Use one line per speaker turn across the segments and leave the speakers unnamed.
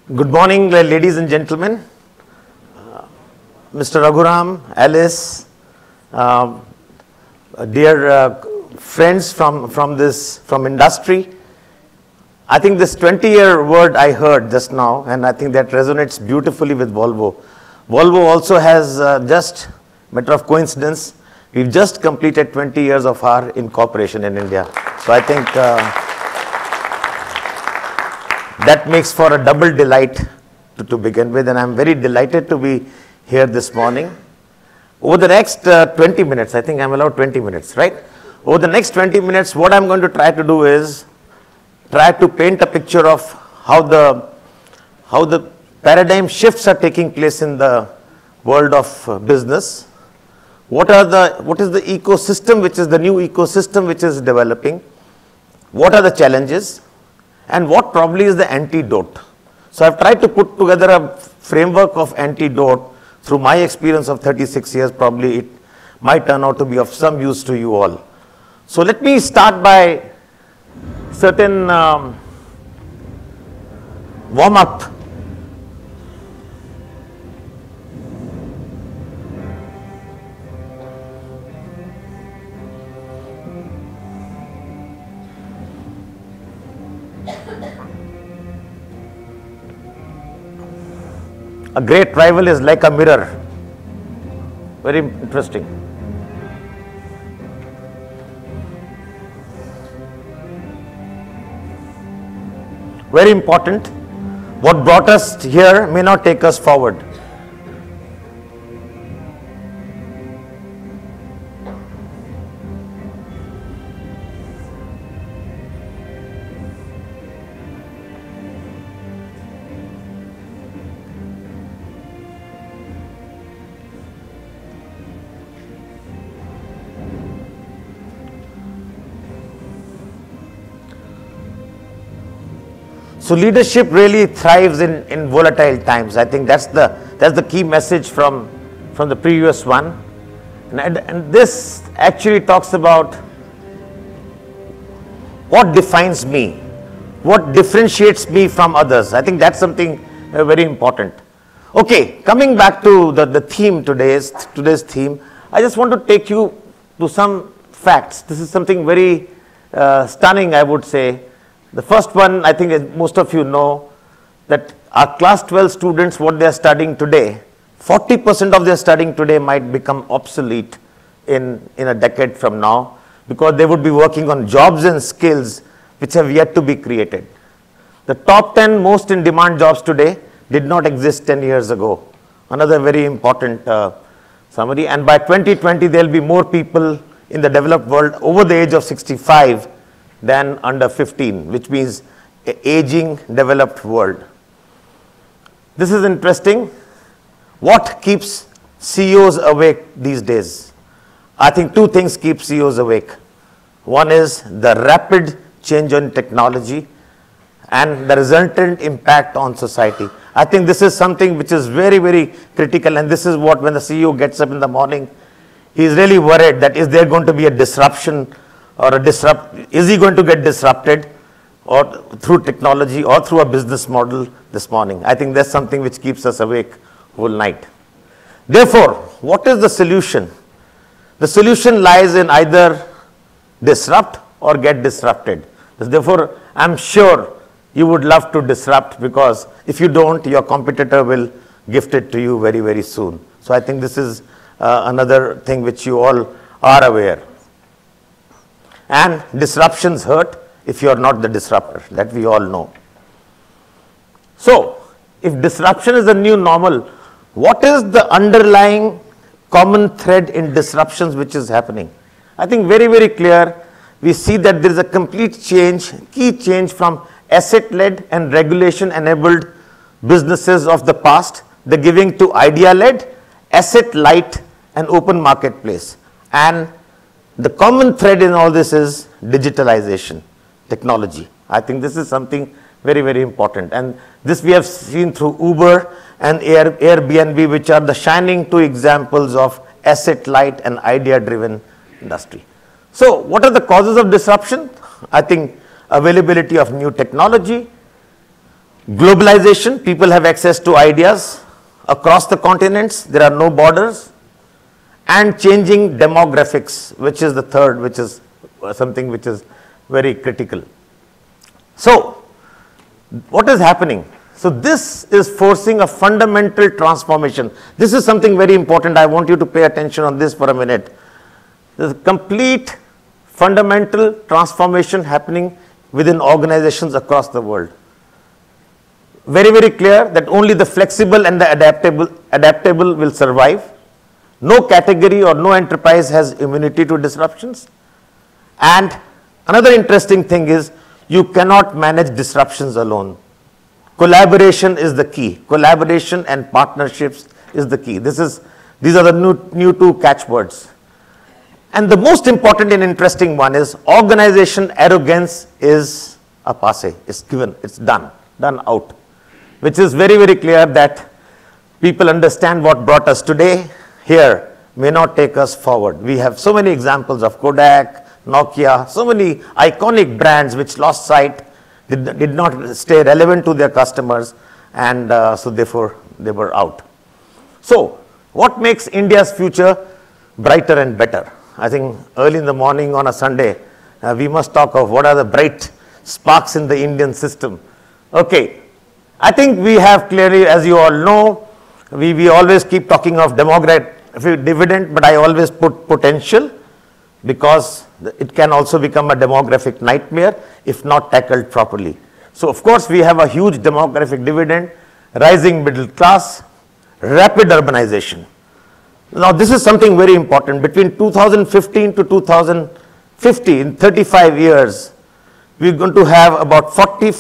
Good morning, ladies and gentlemen. Mr. Raghuram, Alice, dear friends from industry. I think this 20-year word I heard just now, and I think that resonates beautifully with Volvo. Volvo also has just, matter of coincidence, we've just completed 20 years of our incorporation in India. So I think that makes for a double delight to begin with, and I'm very delighted to be here this morning. Over the next 20 minutes, I think I'm allowed 20 minutes, right? Over the next 20 minutes, what I'm going to try to do is try to paint a picture of how the paradigm shifts are taking place in the world of business. What is the ecosystem, which is the new ecosystem which is developing? What are the challenges? And what probably is the antidote? So I've tried to put together a framework of antidote through my experience of 36 years. Probably it might turn out to be of some use to you all. So let me start by certain warm-up. A great rival is like a mirror. Very interesting. Very important. What brought us here may not take us forward. So leadership really thrives in volatile times. I think that's the key message from the previous one. And this actually talks about what defines me, what differentiates me from others. I think that's something very important. Okay, coming back to the theme today's theme, I just want to take you to some facts. This is something very stunning, I would say. The first one, I think, as most of you know, that our class 12 students, what they are studying today, 40% of their studying today might become obsolete in a decade from now, because they would be working on jobs and skills which have yet to be created. The top 10 most in demand jobs today did not exist 10 years ago. Another very important summary. And by 2020, there will be more people in the developed world over the age of 65 than under 15, which means an aging developed world. This is interesting. What keeps CEOs awake these days? I think two things keep CEOs awake. One is the rapid change in technology and the resultant impact on society. I think this is something which is very, very critical, and this is what, when the CEO gets up in the morning, he's really worried that is there going to be a disruption or is he going to get disrupted or through technology or through a business model this morning? I think that's something which keeps us awake whole night. Therefore, what is the solution? The solution lies in either disrupt or get disrupted. Therefore, I'm sure you would love to disrupt, because if you don't, your competitor will gift it to you very, very soon. So I think this is another thing which you all are aware. And disruptions hurt if you are not the disruptor, that we all know. So, if disruption is the new normal, what is the underlying common thread in disruptions which is happening? I think very, very clear. We see that there is a complete change, key change from asset-led and regulation-enabled businesses of the past, the giving to idea-led, asset-light and open marketplace. And the common thread in all this is digitalization, technology. I think this is something very, very important. And this we have seen through Uber and Airbnb, which are the shining two examples of asset-light and idea-driven industry. So what are the causes of disruption? I think availability of new technology, Globalization, people have access to ideas across the continents, there are no borders. And changing demographics, which is the third, which is something which is very critical. So, what is happening? So, this is forcing a fundamental transformation. This is something very important. I want you to pay attention on this for a minute. There's a complete fundamental transformation happening within organizations across the world. Very, very clear that only the flexible and the adaptable will survive. No category or no enterprise has immunity to disruptions. And another interesting thing is you cannot manage disruptions alone. Collaboration is the key. Collaboration and partnerships is the key. These are the new two catchwords. And the most important and interesting one is organization arrogance is a passe. It's given. It's done out. Which is very, very clear that people understand what brought us today here may not take us forward. We have so many examples of Kodak, Nokia, so many iconic brands which lost sight, did not stay relevant to their customers, and so therefore they were out. So what makes India's future brighter and better? I think early in the morning on a Sunday, we must talk of what are the bright sparks in the Indian system. Okay, I think we have clearly, as you all know, we always keep talking of demographic dividend, but I always put potential because it can also become a demographic nightmare if not tackled properly. So of course we have a huge demographic dividend, rising middle class, rapid urbanization. Now this is something very important. Between 2015 to 2050, in 35 years, we're going to have about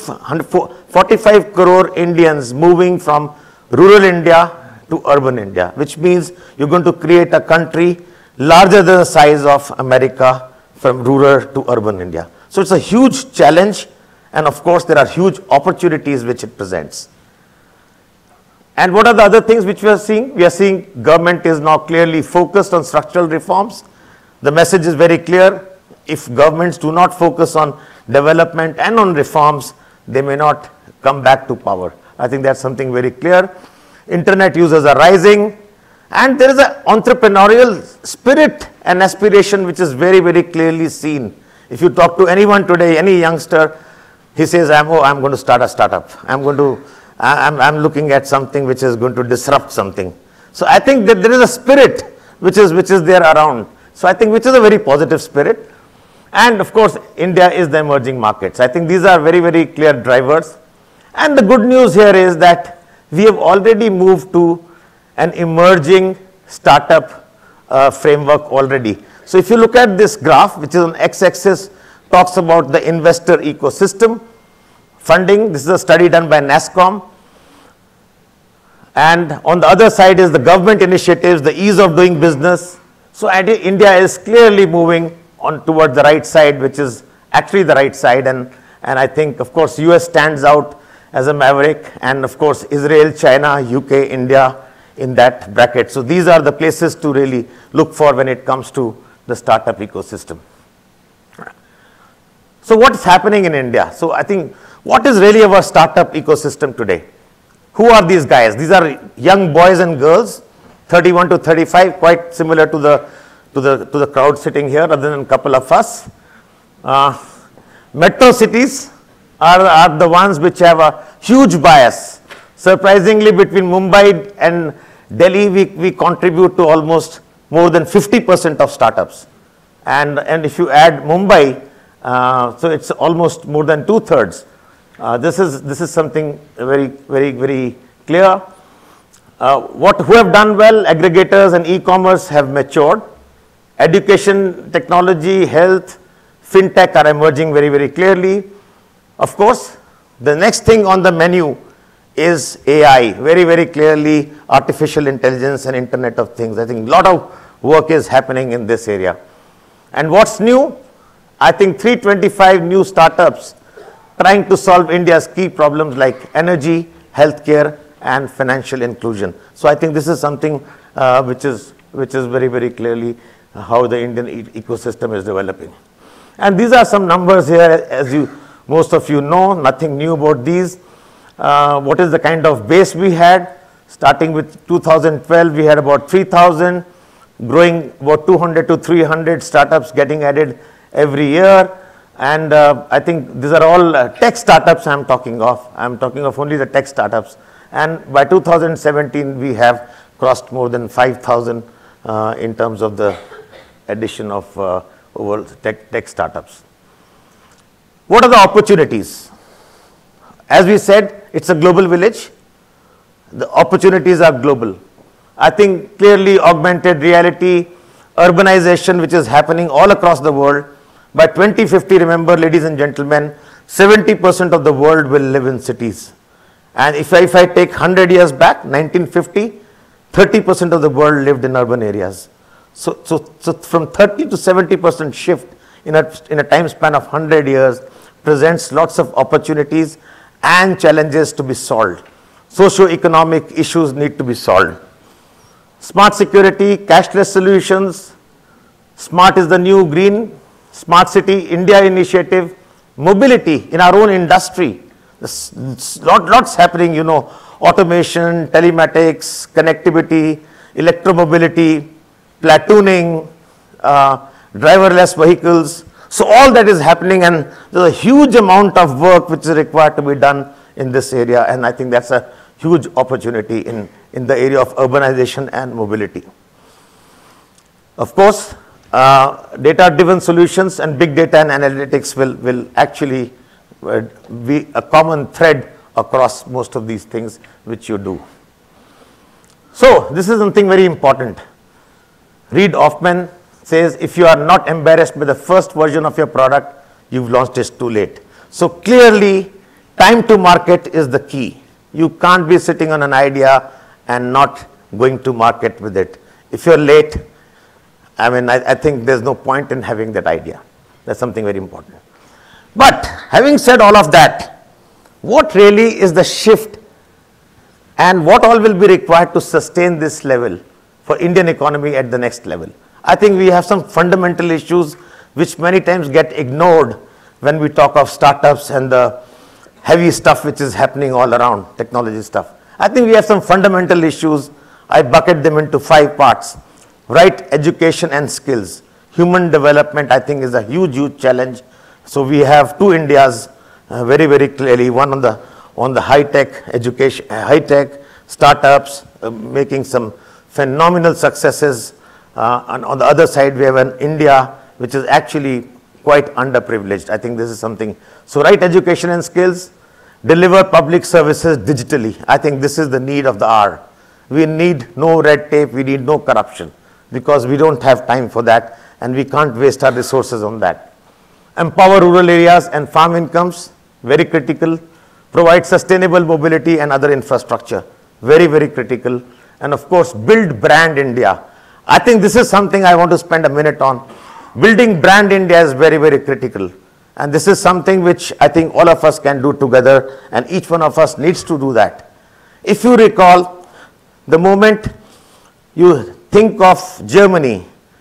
45 crore Indians moving from rural India to urban India, which means you're going to create a country larger than the size of America from rural to urban India. So it's a huge challenge, and of course there are huge opportunities which it presents. And what are the other things which we are seeing? We are seeing government is now clearly focused on structural reforms. The message is very clear. If governments do not focus on development and on reforms, they may not come back to power. I think that's something very clear. Internet users are rising, and there is an entrepreneurial spirit and aspiration which is very, very clearly seen. If you talk to anyone today, any youngster, he says, I'm going to start a startup. I'm looking at something which is going to disrupt something. So I think that there is a spirit which is there around. So I think which is a very positive spirit. And of course, India is the emerging markets. I think these are very, very clear drivers. And the good news here is that we have already moved to an emerging startup framework already. So if you look at this graph, which is on x-axis, talks about the investor ecosystem, funding. This is a study done by NASSCOM. And on the other side is the government initiatives, the ease of doing business. So India is clearly moving on towards the right side, which is actually the right side. And I think, of course, US stands out as a maverick, and of course Israel, China, UK, India in that bracket. So these are the places to really look for when it comes to the startup ecosystem. So what's happening in India? So I think what is really our startup ecosystem today? Who are these guys? These are young boys and girls, 31 to 35, quite similar to the crowd sitting here, other than a couple of us. Metro cities are the ones which have a huge bias. Surprisingly, between Mumbai and Delhi, we contribute to almost more than 50% of startups. And if you add Mumbai, so it's almost more than 2/3. This is something very, very, very clear. Who have done well? Aggregators and e-commerce have matured. Education, technology, health, fintech are emerging very, very clearly. Of course, the next thing on the menu is AI. Very, very clearly, artificial intelligence and Internet of Things. I think a lot of work is happening in this area. And what's new? I think 325 new startups trying to solve India's key problems like energy, healthcare, and financial inclusion. So I think this is something which is very, very clearly how the Indian ecosystem is developing. And these are some numbers here, as most of you know, nothing new about these. what is the kind of base we had. Starting with 2012, we had about 3,000, growing about 200 to 300 startups getting added every year. And I think these are all tech startups I'm talking of. I'm talking of only the tech startups. And by 2017, we have crossed more than 5,000 in terms of the addition of overall tech startups. What are the opportunities? As we said, it's a global village. The opportunities are global. I think clearly augmented reality, urbanization, which is happening all across the world. By 2050, remember, ladies and gentlemen, 70% of the world will live in cities. And if I take 100 years back, 1950, 30% of the world lived in urban areas. So from 30 to 70% shift in a time span of 100 years presents lots of opportunities and challenges to be solved. Socio-economic issues need to be solved. Smart security, cashless solutions, smart is the new green, smart city, India initiative, mobility in our own industry. Lots happening, you know, automation, telematics, connectivity, electromobility, platooning, driverless vehicles. So all that is happening, and there's a huge amount of work which is required to be done in this area, and I think that's a huge opportunity in the area of urbanization and mobility. Of course, data-driven solutions and big data and analytics will actually be a common thread across most of these things which you do. So this is something very important. Reid Hoffman says, if you are not embarrassed by the first version of your product, you've launched it too late. So clearly, time to market is the key. You can't be sitting on an idea and not going to market with it. If you're late, I mean, I think there's no point in having that idea. That's something very important. But having said all of that, what really is the shift and what all will be required to sustain this level for Indian economy at the next level? I think we have some fundamental issues which many times get ignored when we talk of startups and the heavy stuff which is happening all around, technology stuff. I think we have some fundamental issues. I bucket them into 5 parts. Right education and skills. Human development, I think, is a huge challenge. So we have 2 Indias very clearly. One on the high-tech education, high-tech startups making some phenomenal successes. And on the other side, we have an India which is actually quite underprivileged. I think this is something. So right education and skills, deliver public services digitally. I think this is the need of the hour. We need no red tape, we need no corruption, because we don't have time for that and we can't waste our resources on that. Empower rural areas and farm incomes, very critical. Provide sustainable mobility and other infrastructure, very critical. And of course, build brand India. I think this is something I want to spend a minute on. Building brand India is very critical. And this is something which I think all of us can do together, and each one of us needs to do that. If you recall, the moment you think of Germany,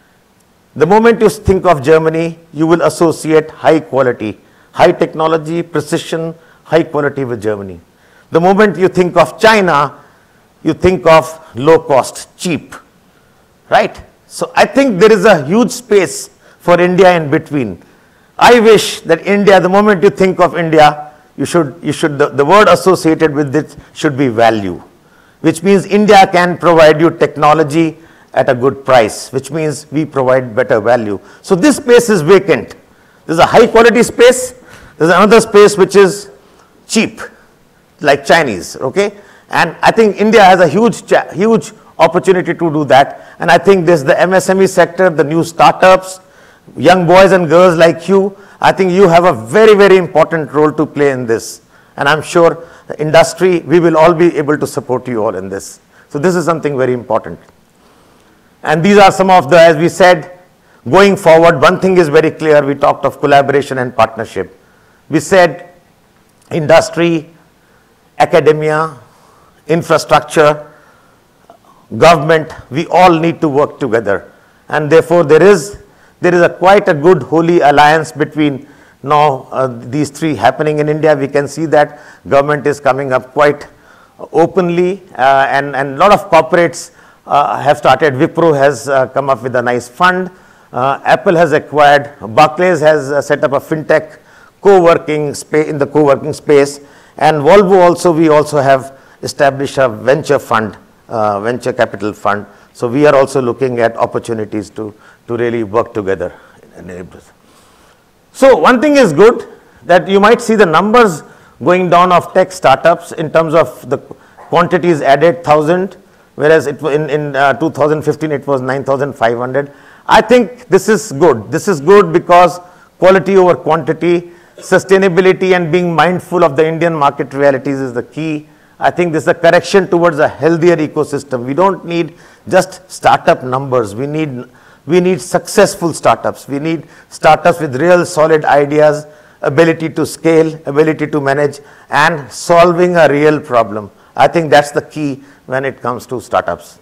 you will associate high quality, high technology, precision, high quality with Germany. The moment you think of China, you think of low cost, cheap, right? So I think there is a huge space for India in between. I wish that India, the moment you think of India, the word associated with it should be value, which means India can provide you technology at a good price, which means we provide better value. So this space is vacant. There's a high quality space. There's another space which is cheap, like Chinese, okay? And I think India has a huge opportunity to do that. And I think there's the MSME sector, the new startups, young boys and girls like you. I think you have a very important role to play in this. And I'm sure the industry, we will all be able to support you all in this. So this is something very important. And these are some of the, as we said, going forward, one thing is very clear. We talked of collaboration and partnership. We said industry, academia, infrastructure, government, we all need to work together. And therefore, there is quite a good holy alliance between now these three happening in India. We can see that government is coming up quite openly, and a lot of corporates have started. Wipro has come up with a nice fund. Apple has acquired. Barclays has set up a fintech co-working space in the co-working space, and Volvo also, we also have established a venture fund, venture capital fund. So we are also looking at opportunities to really work together. So one thing is good, that you might see the numbers going down of tech startups in terms of the quantities added, 1,000, whereas it in 2015 it was 9,500. I think this is good. This is good because quality over quantity, sustainability and being mindful of the Indian market realities is the key. I think this is a correction towards a healthier ecosystem. We don't need just startup numbers. We need successful startups. We need startups with real solid ideas, ability to scale, ability to manage, and solving a real problem. I think that's the key when it comes to startups.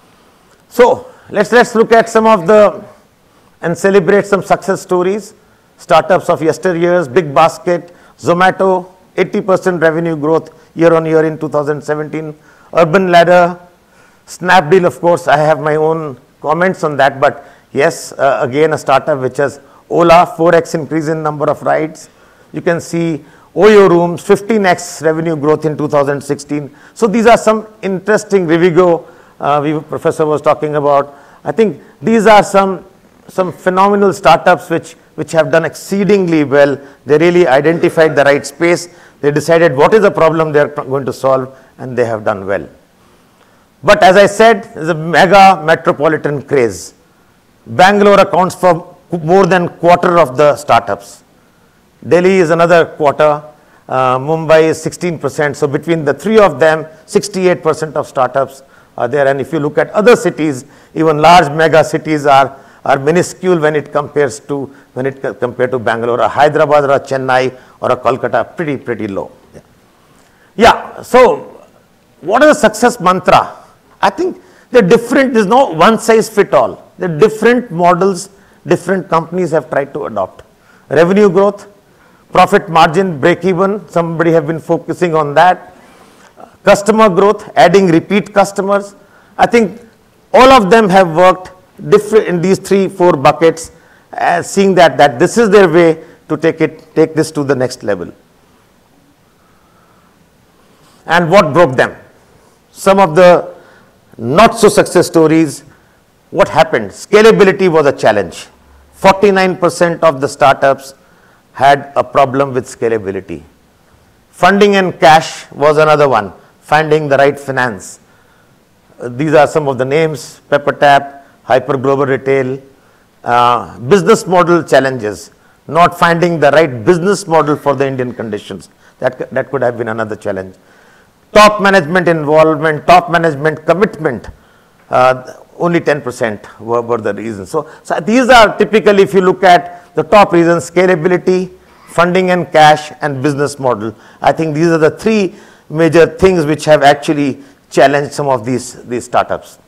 So let's look at some of the and celebrate some success stories. Startups of yesteryears, Big Basket, Zomato, 80% revenue growth year on year in 2017. Urban Ladder, Snapdeal, of course, I have my own comments on that, but yes, again a startup which has Ola, 4x increase in number of rides. You can see Oyo Rooms, 15x revenue growth in 2016. So these are some interesting. Rivigo, Professor was talking about. I think these are some phenomenal startups which have done exceedingly well. They really identified the right space. They decided what is the problem they are going to solve, and they have done well. But as I said, there's a mega metropolitan craze. Bangalore accounts for more than quarter of the startups. Delhi is another quarter. Mumbai is 16%. So between the three of them, 68% of startups are there. And if you look at other cities, even large mega cities are minuscule when it compares to compared to Bangalore, a Hyderabad or a Chennai or a Kolkata, pretty low. Yeah. So what is the success mantra? I think they're different. There's no one size fit all. There are different models different companies have tried to adopt. Revenue growth, profit margin, break even, somebody have been focusing on that. Customer growth, adding repeat customers. I think all of them have worked different in these 3-4 buckets, seeing that this is their way to take this to the next level. And what broke them? Some of the not so success stories. What happened? Scalability was a challenge. 49% of the startups had a problem with scalability. Funding and cash was another one. Finding the right finance. These are some of the names: PepperTap, Hyper Global Retail. Business model challenges. Not finding the right business model for the Indian conditions. That could have been another challenge. Top management involvement, top management commitment. Only 10% were the reasons. So these are typically, if you look at the top reasons: scalability, funding and cash, and business model. I think these are the three major things which have actually challenged some of these startups.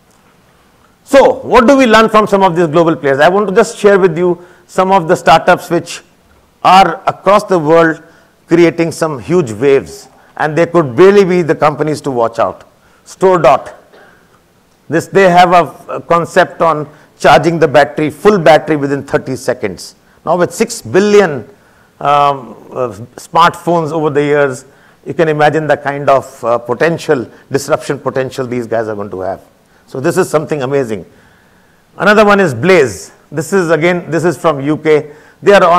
So what do we learn from some of these global players? I want to just share with you some of the startups which are across the world creating some huge waves, and they could really be the companies to watch out. StoreDot. They have a concept on charging the battery, full battery within 30 seconds. Now with 6 billion smartphones over the years, you can imagine the kind of disruption potential these guys are going to have. So this is something amazing. Another one is Blaze. This is from UK. They are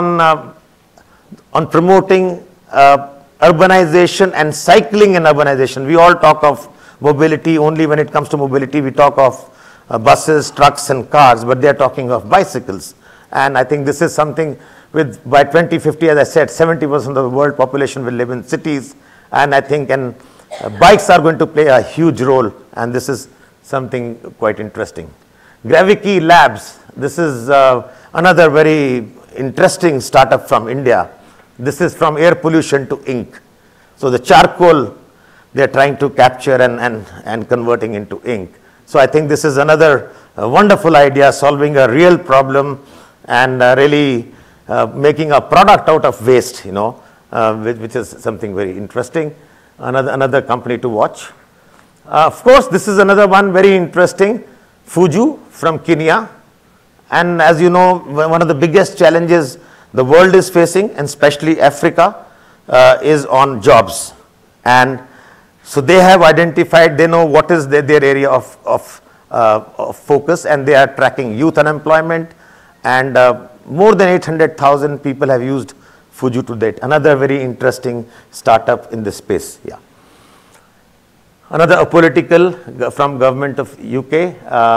on promoting urbanization and cycling and urbanization. We all talk of mobility. Only when it comes to mobility, we talk of buses, trucks and cars, but they're talking of bicycles. And I think this is something by 2050, as I said, 70% of the world population will live in cities. And I think bikes are going to play a huge role. And this is something quite interesting. Gravity Labs. This is another very interesting startup from India. This is from air pollution to ink. So the charcoal they're trying to capture and converting into ink. So I think this is another wonderful idea, solving a real problem and really making a product out of waste, which is something very interesting. Another company to watch. Of course, this is another one very interesting, Fuju from Kenya. And as you know, one of the biggest challenges the world is facing, and especially Africa, is on jobs. And so they have identified, they know what is their area of focus, and they are tracking youth unemployment, and more than 800,000 people have used Fuju to date. Another very interesting startup in this space. Yeah. Another political from government of UK.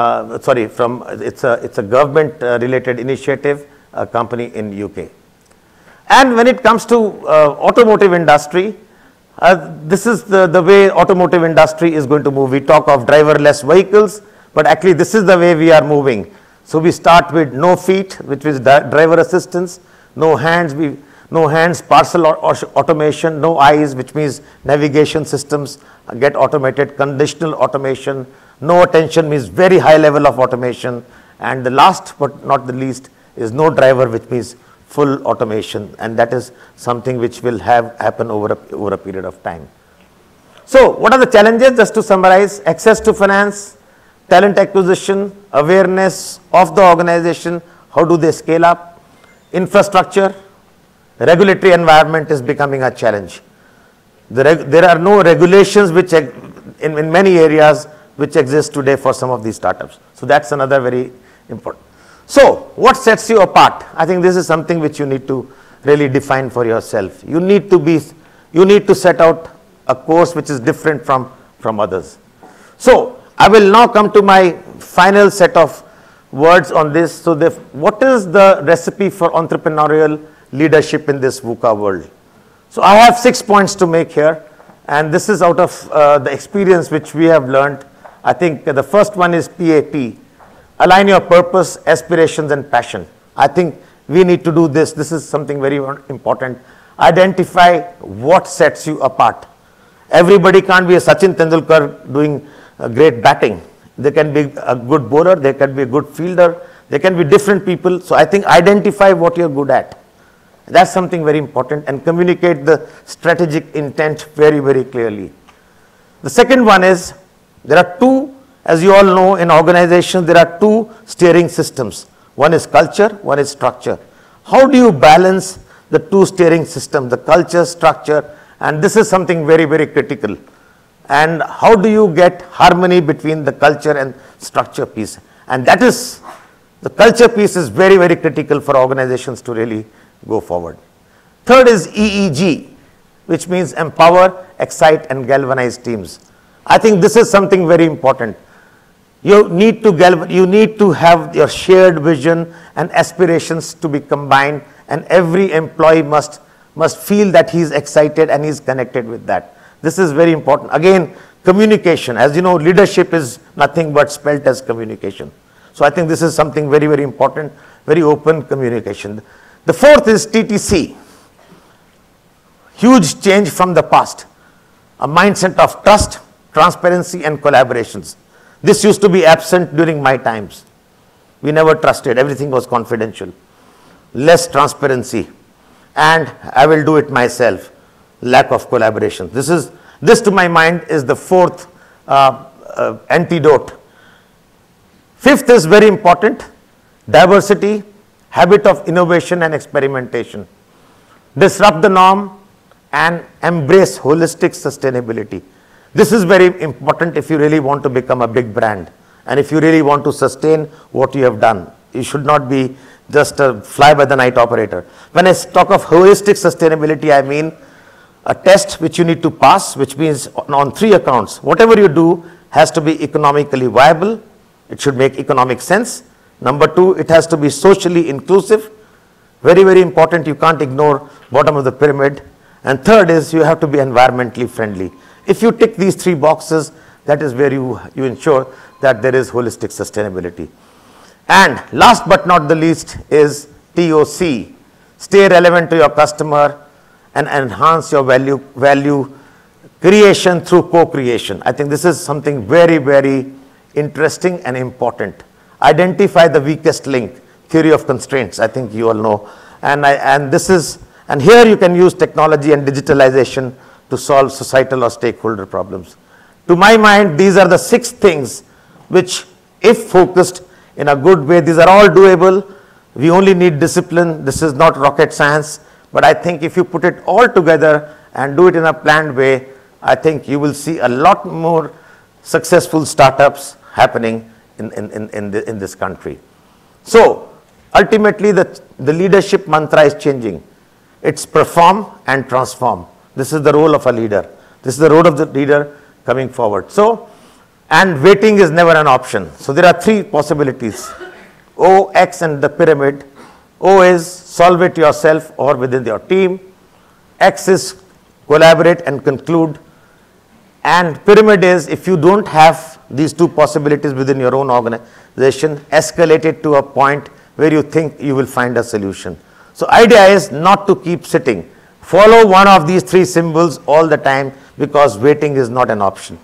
It's a government related initiative, a company in UK. And when it comes to automotive industry, this is the way automotive industry is going to move. We talk of driverless vehicles, but actually this is the way we are moving. So we start with no feet, which is driver assistance, no hands, parcel automation, no eyes, which means navigation systems get automated, conditional automation, no attention means very high level of automation, and the last but not the least is no driver, which means full automation, and that is something which will happen over a period of time. So what are the challenges? Just to summarize: access to finance, talent acquisition, awareness of the organization, how do they scale up, infrastructure, regulatory environment is becoming a challenge. There are no regulations which in many areas which exist today for some of these startups. So that's another very important. So what sets you apart? I think this is something which you need to really define for yourself. You need to set out a course which is different from others. So I will now come to my final set of words on this. So what is the recipe for entrepreneurial leadership in this VUCA world? So I have 6 points to make here, and this is out of the experience which we have learned. I think the first one is PAP. Align your purpose, aspirations, and passion. I think we need to do this. This is something very important. Identify what sets you apart. Everybody can't be a Sachin Tendulkar doing great batting. They can be a good bowler, they can be a good fielder, they can be different people. So I think identify what you're good at. That's something very important, and communicate the strategic intent very, very clearly. The second one is, there are two, as you all know, in organizations, there are two steering systems. One is culture, one is structure. How do you balance the two steering systems, the culture, structure, and this is something very, very critical. And how do you get harmony between the culture and structure piece? And that is, the culture piece is very, very critical for organizations to really go forward. Third is EEG, which means empower, excite, and galvanize teams. I think this is something very important. You need to have your shared vision and aspirations to be combined, and every employee must feel that he is excited and he is connected with that. This is very important. Again, communication. As you know, leadership is nothing but spelt as communication. So I think this is something very, very important, very open communication. The fourth is TTC. Huge change from the past. A mindset of trust, transparency, and collaborations. This used to be absent during my times. We never trusted. Everything was confidential. Less transparency. And I will do it myself. Lack of collaboration. This to my mind is the fourth antidote. Fifth is very important. Diversity, habit of innovation and experimentation. Disrupt the norm and embrace holistic sustainability. This is very important if you really want to become a big brand, and if you really want to sustain what you have done. You should not be just a fly-by-the-night operator. When I talk of holistic sustainability, I mean a test which you need to pass, which means on 3 accounts. Whatever you do has to be economically viable. It should make economic sense. Number 2, it has to be socially inclusive. Very, very important. You can't ignore bottom of the pyramid. And third is you have to be environmentally friendly. If you tick these 3 boxes, that is where you ensure that there is holistic sustainability. And last but not the least is TOC. Stay relevant to your customer and enhance your value creation through co-creation. I think this is something very, very interesting and important. Identify the weakest link, theory of constraints. I think you all know. And here you can use technology and digitalization to solve societal or stakeholder problems. To my mind, these are the 6 things which, if focused in a good way, these are all doable. We only need discipline. This is not rocket science. But I think if you put it all together and do it in a planned way, I think you will see a lot more successful startups happening in this country. So ultimately, the leadership mantra is changing. It's perform and transform. This is the role of a leader. This is the role of the leader coming forward. So, and waiting is never an option. So there are 3 possibilities. O, X, and the pyramid. O is solve it yourself or within your team. X is collaborate and conclude. And pyramid is, if you don't have these 2 possibilities within your own organization, escalate it to a point where you think you will find a solution. So idea is not to keep sitting. Follow one of these 3 symbols all the time, because waiting is not an option.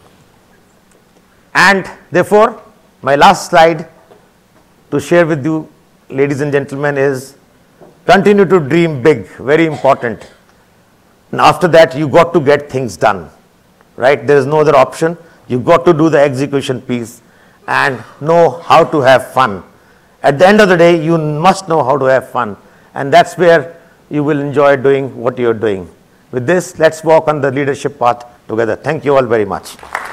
And therefore, my last slide to share with you, ladies and gentlemen, is continue to dream big, very important. And after that, you got to get things done, right? There is no other option. You got to do the execution piece and know how to have fun. At the end of the day, you must know how to have fun. And that's where you will enjoy doing what you're doing. With this, let's walk on the leadership path together. Thank you all very much.